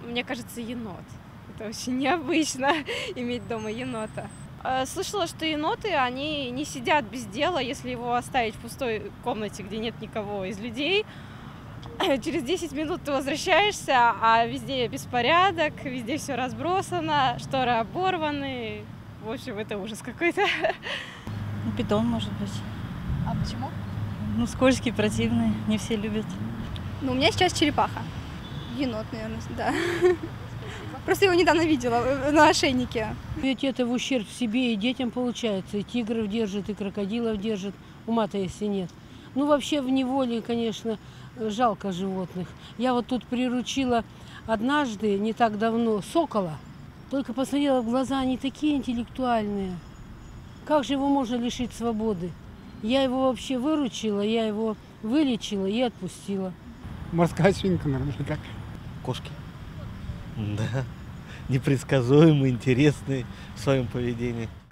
Мне кажется, енот. Это очень необычно иметь дома енота. Слышала, что еноты, они не сидят без дела, если его оставить в пустой комнате, где нет никого из людей. Через 10 минут ты возвращаешься, а везде беспорядок, везде все разбросано, шторы оборваны. В общем, это ужас какой-то. Ну, питон, может быть. А почему? Ну, скользкий, противный, не все любят. Ну, у меня сейчас черепаха. Енот, наверное, да. Просто его недавно видела на ошейнике. Ведь это в ущерб себе и детям получается. И тигров держит, и крокодилов держит. Ума-то если нет. Ну, вообще в неволе, конечно, жалко животных. Я вот тут приручила однажды, не так давно, сокола. Только посмотрела в глаза, они такие интеллектуальные. Как же его можно лишить свободы? Я его вообще выручила, я его вылечила и отпустила. Морская свинка, наверное, как. Кошки. Да. Непредсказуемые, интересные в своем поведении.